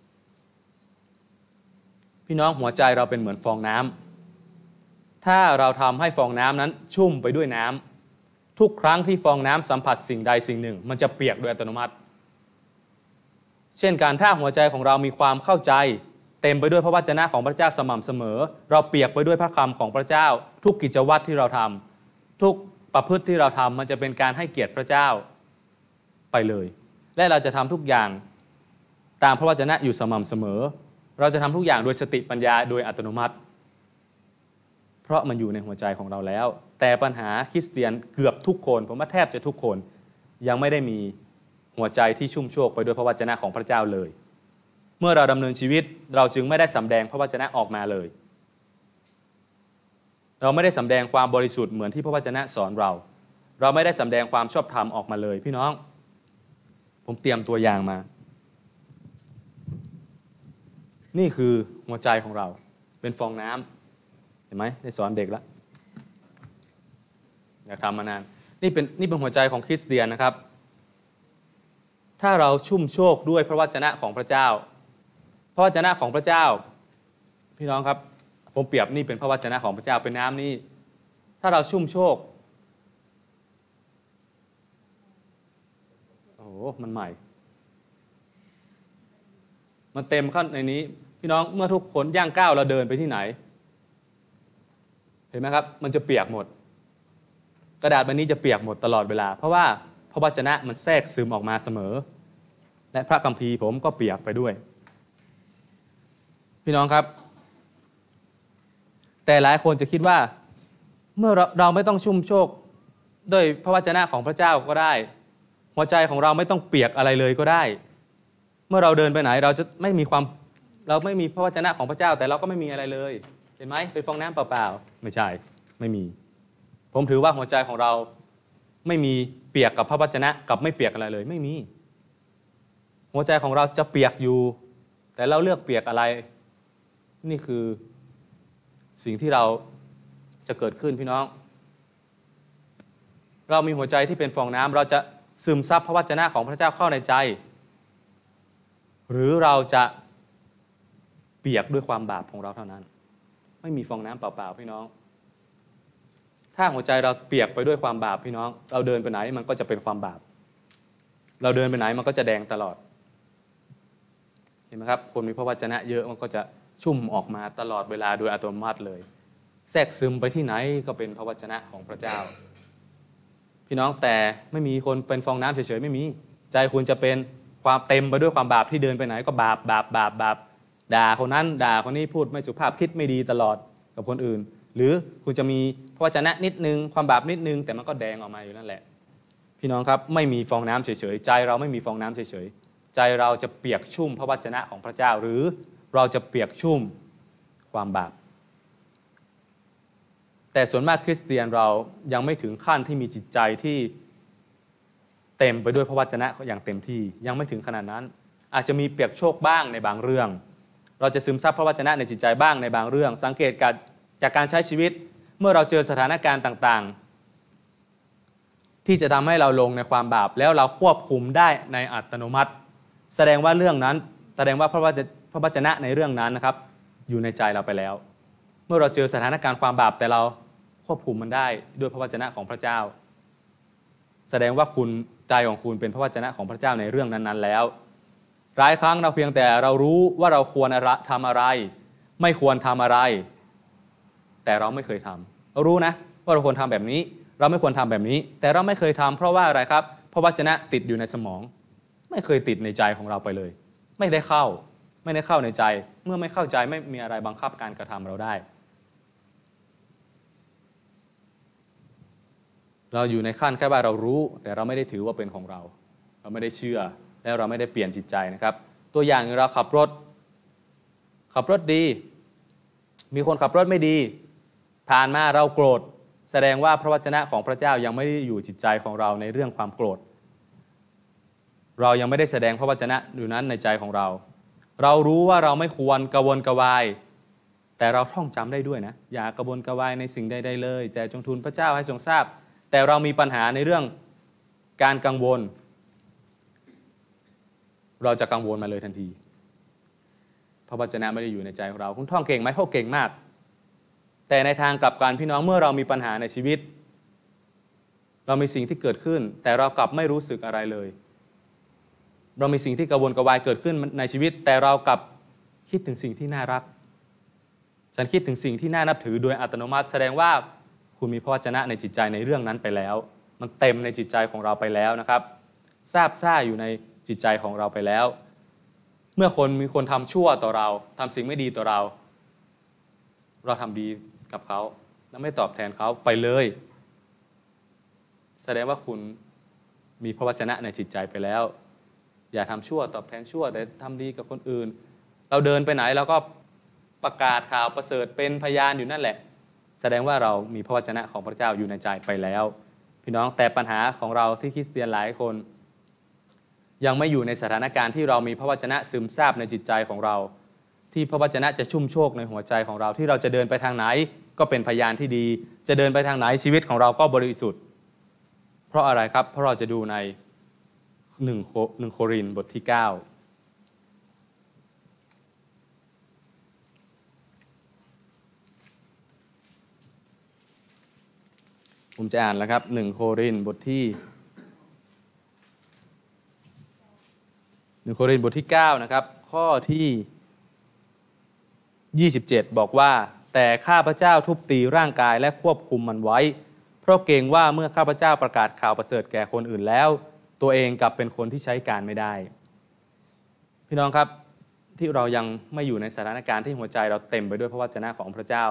พี่น้องหัวใจเราเป็นเหมือนฟองน้ำถ้าเราทำให้ฟองน้ำนั้นชุ่มไปด้วยน้ำทุกครั้งที่ฟองน้ำสัมผัสสิ่งใดสิ่งหนึ่งมันจะเปียกโดยอัตโนมัติเช่นการถ้าหัวใจของเรามีความเข้าใจเต็มไปด้วยพระวจนะของพระเจ้าสม่ำเสมอเราเปียกไปด้วยพระคำของพระเจ้าทุกกิจวัตรที่เราทำทุกประพฤติที่เราทำมันจะเป็นการให้เกียรติพระเจ้าไปเลยและเราจะทำทุกอย่างตามพระวจนะอยู่สม่ำเสมอเราจะทำทุกอย่างโดยสติปัญญาโดยอัตโนมัติเพราะมันอยู่ในหัวใจของเราแล้วแต่ปัญหาคริสเตียนเกือบทุกคนผมว่าแทบจะทุกคนยังไม่ได้มีหัวใจที่ชุ่มโชกไปด้วยพระวจนะของพระเจ้าเลยเมื่อเราดำเนินชีวิตเราจึงไม่ได้สำแดงพระวจนะออกมาเลยเราไม่ได้สำแดงความบริสุทธิ์เหมือนที่พระวจนะสอนเราไม่ได้สำแดงความชอบธรรมออกมาเลยพี่น้องผมเตรียมตัวอย่างมานี่คือหัวใจของเราเป็นฟองน้ำเห็นไหมได้สอนเด็กแล้วอยากทำมานานนี่เป็นหัวใจของคริสเตียนนะครับถ้าเราชุ่มโชกด้วยพระวจนะของพระเจ้าพระวจนะของพระเจ้าพี่น้องครับผมเปรียบนี่เป็นพระวจนะของพระเจ้าเป็นน้ำนี่ถ้าเราชุ่มโชกโอ้โหมันใหม่มันเต็มขั้นในนี้พี่น้องเมื่อทุกคนย่างก้าวเราเดินไปที่ไหนเห็นไหมครับมันจะเปียกหมดกระดาษใบนี้จะเปียกหมดตลอดเวลาเพราะว่าพระวจนะมันแทรกซึมออกมาเสมอและพระคัมภีร์ผมก็เปียกไปด้วยพี่น้องครับแต่หลายคนจะคิดว่าเมื่อเราไม่ต้องชุ่มโชกด้วยพระวจนะของพระเจ้าก็ได้หัวใจของเราไม่ต้องเปียกอะไรเลยก็ได้เมื่อเราเดินไปไหนเราไม่มีพระวจนะของพระเจ้าแต่เราก็ไม่มีอะไรเลยเห็นไหมเป็นฟองน้ำเปล่าๆไม่ใช่ไม่มีผมถือว่าหัวใจของเราไม่มีเปียกกับพระวจนะกับไม่เปียกอะไรเลยไม่มีหัวใจของเราจะเปียกอยู่แต่เราเลือกเปียกอะไรนี่คือสิ่งที่เราจะเกิดขึ้นพี่น้องเรามีหัวใจที่เป็นฟองน้ำเราจะซึมซับพระวจนะของพระเจ้าเข้าในใจหรือเราจะเปียกด้วยความบาปของเราเท่านั้นไม่มีฟองน้ำเปล่าๆพี่น้องถ้าหัวใจเราเปียกไปด้วยความบาปพี่น้องเราเดินไปไหนมันก็จะเป็นความบาปเราเดินไปไหนมันก็จะแดงตลอดเห็นไหมครับคนมีพระวจนะเยอะมันก็จะชุ่มออกมาตลอดเวลาโดยอัตโนมัติเลยแทรกซึมไปที่ไหนก็เป็นพระวจนะของพระเจ้าพี่น้องแต่ไม่มีคนเป็นฟองน้ำเฉยๆไม่มีใจคุณจะเป็นความเต็มไปด้วยความบาปที่เดินไปไหนก็บาปด่าคนนั้นด่าคนนี้พูดไม่สุภาพคิดไม่ดีตลอดกับคนอื่นหรือคุณจะมีพระวจนะนิดนึงความบาปนิดนึงแต่มันก็แดงออกมาอยู่นั่นแหละพี่น้องครับไม่มีฟองน้ำเฉยๆใจเราไม่มีฟองน้ำเฉยๆใจเราจะเปียกชุ่มพระวจนะของพระเจ้าหรือเราจะเปียกชุ่มความบาปแต่ส่วนมากคริสเตียนเรายังไม่ถึงขั้นที่มีจิตใจที่เต็มไปด้วยพระวจนะอย่างเต็มที่ยังไม่ถึงขนาดนั้นอาจจะมีเปียกโชกบ้างในบางเรื่องเราจะซึมซับพระวจนะในจิตใจบ้างในบางเรื่องสังเกตจากการใช้ชีวิตเมื่อเราเจอสถานการณ์ต่างๆที่จะทำให้เราลงในความบาปแล้วเราควบคุมได้ในอัตโนมัติแสดงว่าเรื่องนั้นแสดงว่าพระวจนะในเรื่องนั้นนะครับอยู่ในใจเราไปแล้วเมื่อเราเจอสถานการณ์ความบาปแต่เราควบคุมมันได้ด้วยพระวจนะของพระเจ้าแสดงว่าใจของคุณเป็นพระวจนะของพระเจ้าในเรื่องนั้นๆแล้วหลายครั้งเราเพียงแต่เรารู้ว่าเราควรทำอะไรไม่ควรทำอะไรแต่เราไม่เคยทำเรารู้นะว่าเราควรทำแบบนี้เราไม่ควรทำแบบนี้แต่เราไม่เคยทำเพราะว่าอะไรครับพระวจนะติดอยู่ในสมองไม่เคยติดในใจของเราไปเลยไม่ได้เข้าในใจเมื่อไม่เข้าใจไม่มีอะไรบังคับการกระทำเราได้เราอยู่ในขั้นแค่ว่าเรารู้แต่เราไม่ได้ถือว่าเป็นของเราไม่ได้เชื่อและเราไม่ได้เปลี่ยนจิตใจนะครับตัวอย่างเราขับรถดีมีคนขับรถไม่ดีผ่านมาเราโกรธแสดงว่าพระวจนะของพระเจ้ายังไม่ได้อยู่จิตใจของเราในเรื่องความโกรธเรายังไม่ได้แสดงพระวจนะอยู่นั้นในใจของเราเรารู้ว่าเราไม่ควรกระวนกระวายแต่เราท่องจำได้ด้วยนะอย่ากระวนกระวายในสิ่งใดๆเลยแต่จงทูลพระเจ้าให้ทรงทราบแต่เรามีปัญหาในเรื่องการกังวลเราจะกังวลมาเลยทันทีพระวจนะไม่ได้อยู่ในใจของเราคุณท่องเก่งไหมท่องเก่งมากแต่ในทางกลับกันพี่น้องเมื่อเรามีปัญหาในชีวิตเรามีสิ่งที่เกิดขึ้นแต่เรากลับไม่รู้สึกอะไรเลยเรามีสิ่งที่กระวนกระวายเกิดขึ้นในชีวิตแต่เรากลับคิดถึงสิ่งที่น่ารักฉันคิดถึงสิ่งที่น่านับถือโดยอัตโนมัติแสดงว่าคุณมีพระวจนะในจิตใจในเรื่องนั้นไปแล้วมันเต็มในจิตใจของเราไปแล้วนะครับซาบซ่าอยู่ในจิตใจของเราไปแล้วเมื่อมีคนทำชั่วต่อเราทำสิ่งไม่ดีต่อเราทำดีกับเขาแล้วไม่ตอบแทนเขาไปเลยแสดงว่าคุณมีพระวจนะในจิตใจไปแล้วอย่าทำชั่วตอบแทนชั่วแต่ทำดีกับคนอื่นเราเดินไปไหนเราก็ประกาศข่าวประเสริฐเป็นพยานอยู่นั่นแหละแสดงว่าเรามีพระวจนะของพระเจ้าอยู่ในใจไปแล้วพี่น้องแต่ปัญหาของเราที่คริสเตียนหลายคนยังไม่อยู่ในสถานการณ์ที่เรามีพระวจนะซึมซาบในจิตใจของเราที่พระวจนะจะชุ่มโชคในหัวใจของเราที่เราจะเดินไปทางไหนก็เป็นพยานที่ดีจะเดินไปทางไหนชีวิตของเราก็บริสุทธิ์เพราะอะไรครับเพราะเราจะดูใน1 โครินธ์บทที่ 9ผมจะอ่านแล้วครับ1 โครินธ์บทที่1 โครินธ์บทที่ 9นะครับข้อที่27บอกว่าแต่ข้าพเจ้าทุบตีร่างกายและควบคุมมันไว้เพราะเกรงว่าเมื่อข้าพเจ้าประกาศข่าวประเสริฐแก่คนอื่นแล้วตัวเองกลับเป็นคนที่ใช้การไม่ได้พี่น้องครับที่เรายังไม่อยู่ในสถานการณ์ที่หัวใจเราเต็มไปด้วยพระวจนะของพระเจ้า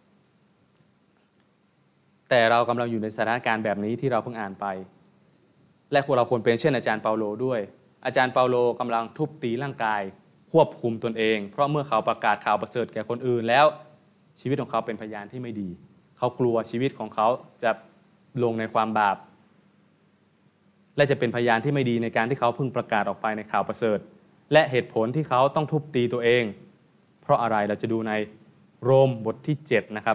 แต่เรากำลังอยู่ในสถานการณ์แบบนี้ที่เราเพิ่งอ่านไปและเราควรเป็นเช่นอาจารย์เปาโลด้วยอาจารย์เปาโลกำลังทุบตีร่างกายควบคุมตนเองเพราะเมื่อเขาประกาศข่าวประเสริฐแก่คนอื่นแล้วชีวิตของเขาเป็นพยานที่ไม่ดีเขากลัวชีวิตของเขาจะลงในความบาปและจะเป็นพยานที่ไม่ดีในการที่เขาเพิ่งประกาศออกไปในข่าวประเสริฐและเหตุผลที่เขาต้องทุบตีตัวเองเพราะอะไรเราจะดูในโรมบทที่7นะครับ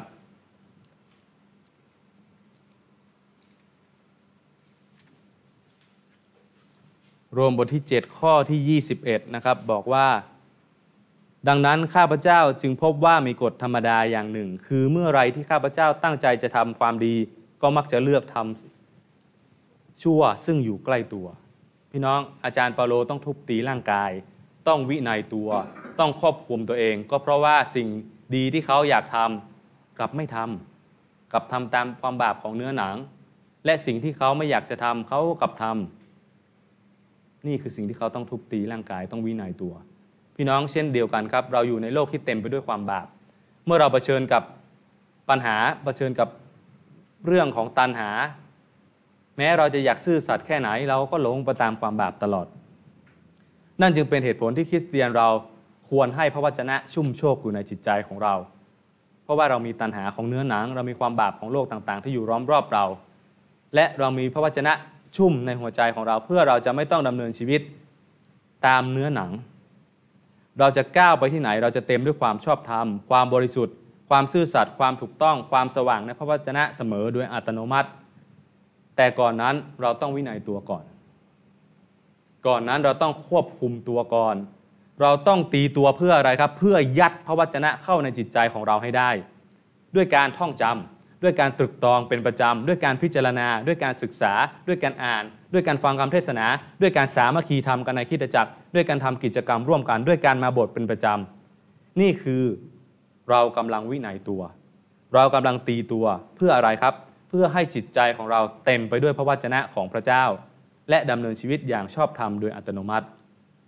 โรมบทที่7ข้อที่21นะครับบอกว่าดังนั้นข้าพเจ้าจึงพบว่ามีกฎธรรมดาอย่างหนึ่งคือเมื่อไรที่ข้าพเจ้าตั้งใจจะทำความดีก็มักจะเลือกทำชั่วซึ่งอยู่ใกล้ตัวพี่น้องอาจารย์เปาโลต้องทุบตีร่างกายต้องวินัยตัวต้องควบคุมตัวเองก็เพราะว่าสิ่งดีที่เขาอยากทำกลับไม่ทำกลับทำตามความบาปของเนื้อหนังและสิ่งที่เขาไม่อยากจะทำเขากลับทำนี่คือสิ่งที่เขาต้องทุบตีร่างกายต้องวินัยตัวพี่น้องเช่นเดียวกันครับเราอยู่ในโลกที่เต็มไปด้วยความบาปเมื่อเราเผชิญกับปัญหาเผชิญกับเรื่องของตัณหาแม้เราจะอยากซื่อสัตย์แค่ไหนเราก็หลงไปตามความบาปตลอดนั่นจึงเป็นเหตุผลที่คริสเตียนเราควรให้พระวจนะชุ่มโชคอยู่ในจิตใจของเราเพราะว่าเรามีตัณหาของเนื้อหนังเรามีความบาปของโลกต่างๆที่อยู่ล้อมรอบเราและเรามีพระวจนะชุ่มในหัวใจของเราเพื่อเราจะไม่ต้องดำเนินชีวิตตามเนื้อหนังเราจะก้าวไปที่ไหนเราจะเต็มด้วยความชอบธรรมความบริสุทธิ์ความซื่อสัตย์ความถูกต้องความสว่างในพระวจนะเสมอโดยอัตโนมัติแต่ก่อนนั้นเราต้องวินัยตัวก่อนนั้นเราต้องควบคุมตัวก่อนเราต้องตีตัวเพื่ออะไรครับเพื่อยัดพระวจนะเข้าในจิตใจของเราให้ได้ด้วยการท่องจำด้วยการตรึกตรองเป็นประจำด้วยการพิจารณาด้วยการศึกษาด้วยการอ่านด้วยการฟังคำเทศนาด้วยการสามัคคีธรรมกันในคริสตจักรด้วยการทำกิจกรรมร่วมกันด้วยการมาโบสถ์เป็นประจำนี่คือเรากำลังวินัยตัวเรากำลังตีตัวเพื่ออะไรครับเพื่อให้จิตใจของเราเต็มไปด้วยพระวจนะของพระเจ้าและดำเนินชีวิตอย่างชอบธรรมโดยอัตโนมัติ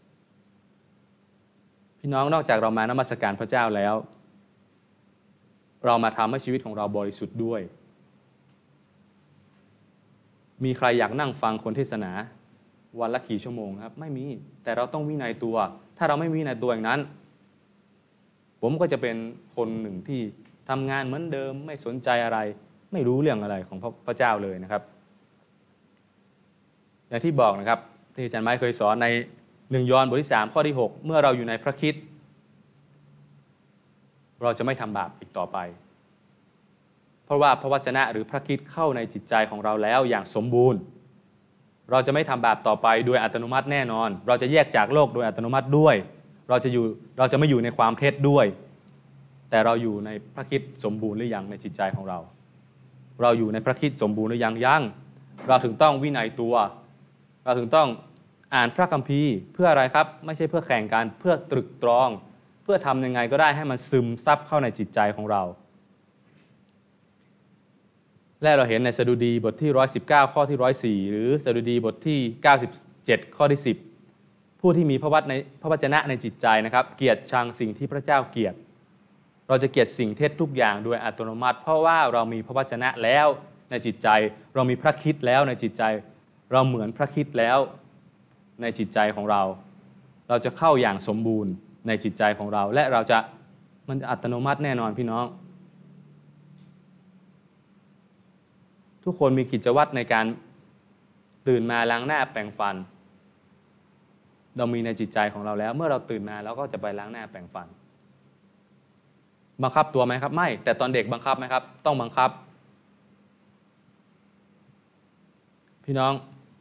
พี่น้องนอกจากเรามานมัสการพระเจ้าแล้วเรามาทำให้ชีวิตของเราบริสุทธิ์ด้วยมีใครอยากนั่งฟังคนเทศนาวันละกี่ชั่วโมงครับไม่มีแต่เราต้องวินัยตัวถ้าเราไม่วินัยตัวอย่างนั้นผมก็จะเป็นคนหนึ่งที่ทำงานเหมือนเดิมไม่สนใจอะไรไม่รู้เรื่องอะไรของพระเจ้าเลยนะครับอย่างที่บอกนะครับที่อาจารย์ไม้เคยสอนใน1 ยอห์นบทที่ 3ข้อที่ 6เมื่อเราอยู่ในพระคริสต์เราจะไม่ทำบาปอีกต่อไปเพราะว่าพระวจนะหรือพระคริสต์เข้าในจิตใจของเราแล้วอย่างสมบูรณ์เราจะไม่ทำบาปต่อไปโดยอัตโนมัติแน่นอนเราจะแยกจากโลกโดยอัตโนมัติด้วยเราจะไม่อยู่ในความเท็จด้วยแต่เราอยู่ในพระคริสต์สมบูรณ์หรือยังในจิตใจของเราเราอยู่ในพระคริสต์สมบูรณ์หรือยังเราถึงต้องวินัยตัวเราถึงต้องอ่านพระคัมภีร์เพื่ออะไรครับไม่ใช่เพื่อแข่งกันเพื่อตรึกตรองเพื่อทำยังไงก็ได้ให้มันซึมซับเข้าในจิตใจของเราและเราเห็นในสดุดีบทที่119ข้อที่104หรือสดุดีบทที่97ข้อที่10ผู้ที่มีพระวจนะในจิตใจนะครับเกลียดชังสิ่งที่พระเจ้าเกลียดเราจะเกลียดสิ่งเท็จทุกอย่างโดยอัตโนมัติเพราะว่าเรามีพระวจนะแล้วในจิตใจเรามีพระคริสต์แล้วในจิตใจเราเหมือนพระคริสต์แล้วในจิตใจของเราจะเข้าอย่างสมบูรณ์ในจิตใจของเราและมันจะอัตโนมัติแน่นอนพี่น้องทุกคนมีกิจวัตรในการตื่นมาล้างหน้าแปรงฟันเรามีในจิตใจของเราแล้วเมื่อเราตื่นมาเราก็จะไปล้างหน้าแปรงฟันบังคับตัวไหมครับไม่แต่ตอนเด็กบังคับไหมครับต้องบังคับพี่น้อง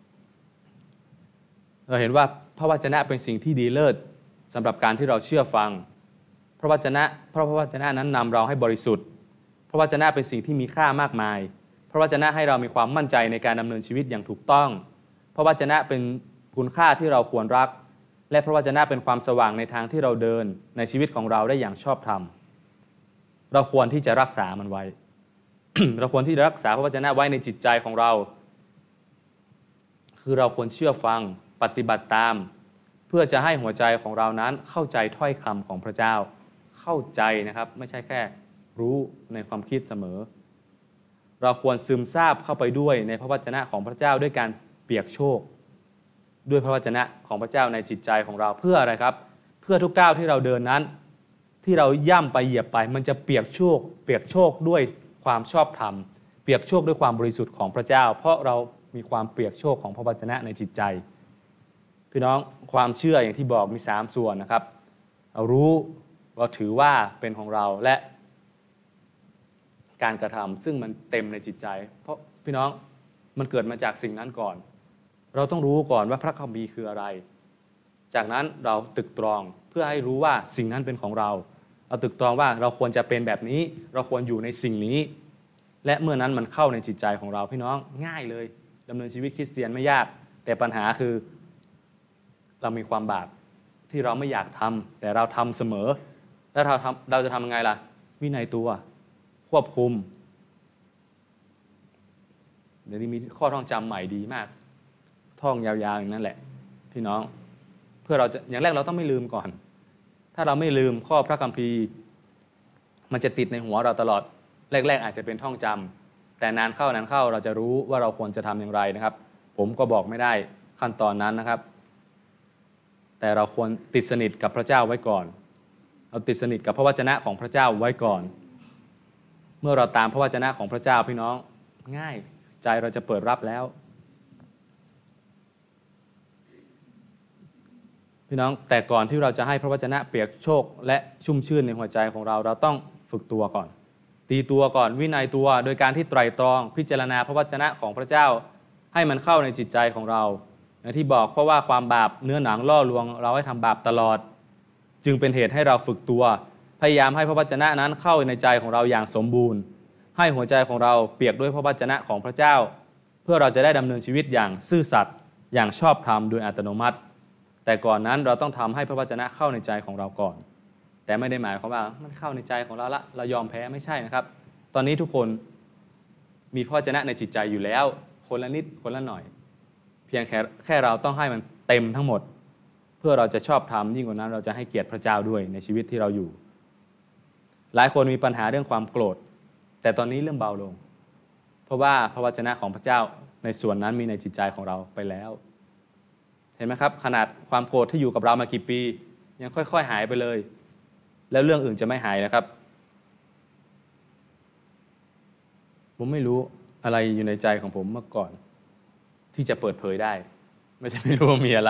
เราเห็นว่าพระวจนะเป็นสิ่งที่ดีเลิศสำหรับการที่เราเชื่อฟังเพราะพระวจนะนั้นนำเราให้บริสุทธิ์พระวจนะเป็นสิ่งที่มีค่ามากมายพระวจนะให้เรามีความมั่นใจในการดำเนินชีวิตอย่างถูกต้องพระวจนะเป็นคุณค่าที่เราควรรักและพระวจนะเป็นความสว่างในทางที่เราเดินในชีวิตของเราได้อย่างชอบธรรมเราควรที่จะรักษามันไว้ เราควรที่จะรักษาพระวจนะไว้ในจิตใจของเราคือเราควรเชื่อฟังปฏิบัติตามเพื่อจะให้หัวใจของเรานั้นเข้าใจถ้อยคำของพระเจ้าเข้าใจนะครับไม่ใช่แค่รู้ในความคิดเสมอเราควรซึมซาบเข้าไปด้วยในพระวจนะของพระเจ้าด้วยการเปียกโชกด้วยพระวจนะของพระเจ้าในจิตใจของเราเพื่ออะไรครับเพื่อทุกก้าวที่เราเดินนั้นที่เราย่ำไปเหยียบไปมันจะเปียกโชกด้วยความชอบธรรมเปียกโชกด้วยความบริสุทธิ์ของพระเจ้าเพราะเรามีความเปียกโชกของพระวจนะในจิตใจพี่น้องความเชื่ออย่างที่บอกมี3ส่วนนะครับเรารู้เราถือว่าเป็นของเราและการกระทำซึ่งมันเต็มในจิตใจเพราะพี่น้องมันเกิดมาจากสิ่งนั้นก่อนเราต้องรู้ก่อนว่าพระคัมภีร์คืออะไรจากนั้นเราตรึกตรองเพื่อให้รู้ว่าสิ่งนั้นเป็นของเราตรึกตรองว่าเราควรจะเป็นแบบนี้เราควรอยู่ในสิ่งนี้และเมื่อนั้นมันเข้าในจิตใจของเราพี่น้องง่ายเลยดำเนินชีวิตคริสเตียนไม่ยากแต่ปัญหาคือเรามีความบาปที่เราไม่อยากทำแต่เราทำเสมอแล้วเราจะทำยังไงล่ะวินัยตัวควบคุมเดี๋ยวนี้มีข้อท่องจำใหม่ดีมากท่องยาวๆอย่างนั้นแหละพี่น้องเพื่อเราจะอย่างแรกเราต้องไม่ลืมก่อนถ้าเราไม่ลืมข้อพระคัมภีร์มันจะติดในหัวเราตลอดแรกๆอาจจะเป็นท่องจำแต่นานเข้าเราจะรู้ว่าเราควรจะทำอย่างไรนะครับผมก็บอกไม่ได้ขั้นตอนนั้นนะครับแต่เราควรติดสนิทกับพระเจ้าไว้ก่อนเราติดสนิทกับพระวจนะของพระเจ้าไว้ก่อนเมื่อเราตามพระวจนะของพระเจ้าพี่น้องง่ายใจเราจะเปิดรับแล้วพี่น้องแต่ก่อนที่เราจะให้พระวจนะเปียกโชกและชุ่มชื่นในหัวใจของเราต้องฝึกตัวก่อนตีตัวก่อนวินัยตัวโดยการที่ไตร่ตรองพิจารณาพระวจนะของพระเจ้าให้มันเข้าในจิตใจของเราอย่างที่บอกเพราะว่าความบาปเนื้อหนังล่อลวงเราให้ทำบาปตลอดจึงเป็นเหตุให้เราฝึกตัวพยายามให้พระวจนะนั้นเข้าในใจของเราอย่างสมบูรณ์ให้หัวใจของเราเปียกด้วยพระวจนะของพระเจ้าเพื่อเราจะได้ดำเนินชีวิตอย่างซื่อสัตย์อย่างชอบธรรมโดยอัตโนมัติแต่ก่อนนั้นเราต้องทำให้พระวจนะเข้าในใจของเราก่อนแต่ไม่ได้หมายความว่ามันเข้าในใจของเราละเรายอมแพ้ไม่ใช่นะครับตอนนี้ทุกคนมีพระวจนะในจิตใจอยู่แล้วคนละนิดคนละหน่อยเพียงแค่เราต้องให้มันเต็มทั้งหมดเพื่อเราจะชอบธรรมยิ่งกว่านั้นเราจะให้เกียรติพระเจ้าด้วยในชีวิตที่เราอยู่หลายคนมีปัญหาเรื่องความโกรธแต่ตอนนี้เริ่มเบาลงเพราะว่าพระวจนะของพระเจ้าในส่วนนั้นมีในจิตใจของเราไปแล้วเห็นไหมครับขนาดความโกรธที่อยู่กับเรามากี่ปียังค่อยๆหายไปเลยแล้วเรื่องอื่นจะไม่หายนะครับผมไม่รู้อะไรอยู่ในใจของผมเมื่อก่อนที่จะเปิดเผยได้ไม่ใช่ไม่รู้ว่ามีอะไร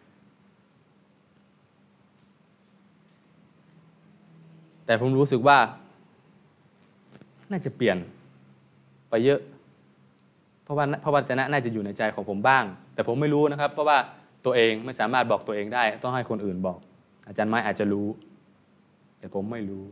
แต่ผมรู้สึกว่าน่าจะเปลี่ยนไปเยอะเพราะว่าพระวจนะน่าจะอยู่ในใจของผมบ้าง แต่ผมไม่รู้นะครับเพราะว่าตัวเองไม่สามารถบอกตัวเองได้ต้องให้คนอื่นบอกอาจารย์ไม้อาจจะรู้แต่ผมไม่รู้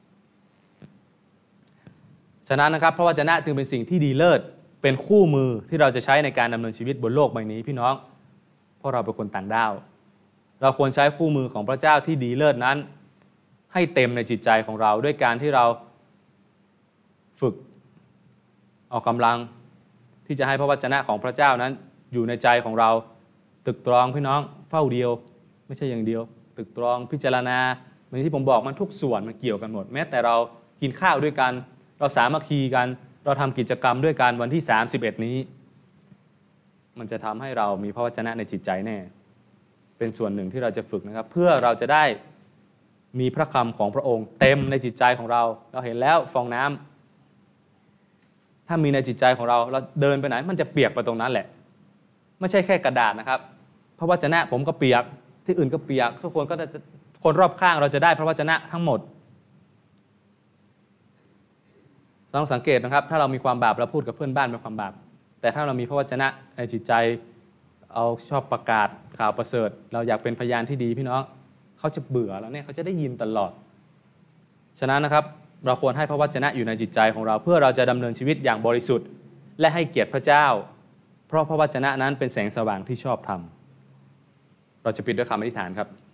ฉะนั้นนะครับพระวจนะจึงเป็นสิ่งที่ดีเลิศเป็นคู่มือที่เราจะใช้ในการดำเนินชีวิตบนโลกใบนี้พี่น้องเพราะเราเป็นคนต่างดาวเราควรใช้คู่มือของพระเจ้าที่ดีเลิศนั้นให้เต็มในจิตใจของเราด้วยการที่เราฝึกออกกำลังที่จะให้พระวจนะของพระเจ้านั้นอยู่ในใจของเราตึกตรองพี่น้องเฝ้าเดียวไม่ใช่อย่างเดียวตึกตรองพิจารณาเหมือนที่ผมบอกมันทุกส่วนมันเกี่ยวกันหมดแม้แต่เรากินข้าวด้วยกันเราสามัคคีกันเราทำกิจกรรมด้วยกันวันที่31นี้มันจะทำให้เรามีพระวจนะในจิตใจแน่เป็นส่วนหนึ่งที่เราจะฝึกนะครับเพื่อเราจะได้มีพระคำของพระองค์เต็มในจิตใจของเราเราเห็นแล้วฟองน้ำถ้ามีในจิตใจของเราเราเดินไปไหนมันจะเปียกไปตรงนั้นแหละไม่ใช่แค่กระดาษนะครับพระวจนะผมก็เปียกที่อื่นก็เปียกทุกคนก็จะคนรอบข้างเราจะได้พระวจนะทั้งหมดต้องสังเกตนะครับถ้าเรามีความบาปเราพูดกับเพื่อนบ้านเป็นความบาปแต่ถ้าเรามีพระวจนะในจิตใจเอาชอบประกาศข่าวประเสริฐเราอยากเป็นพยานที่ดีพี่น้องเขาจะเบื่อแล้วเนี่ยเขาจะได้ยินตลอดฉะนั้นนะครับเราควรให้พระวจนะอยู่ในจิตใจของเราเพื่อเราจะดำเนินชีวิตอย่างบริสุทธิ์และให้เกียรติพระเจ้าเพราะพระวจนะนั้นเป็นแสงสว่างที่ชอบธรรมเราจะปิดด้วยคำอธิษฐานครับ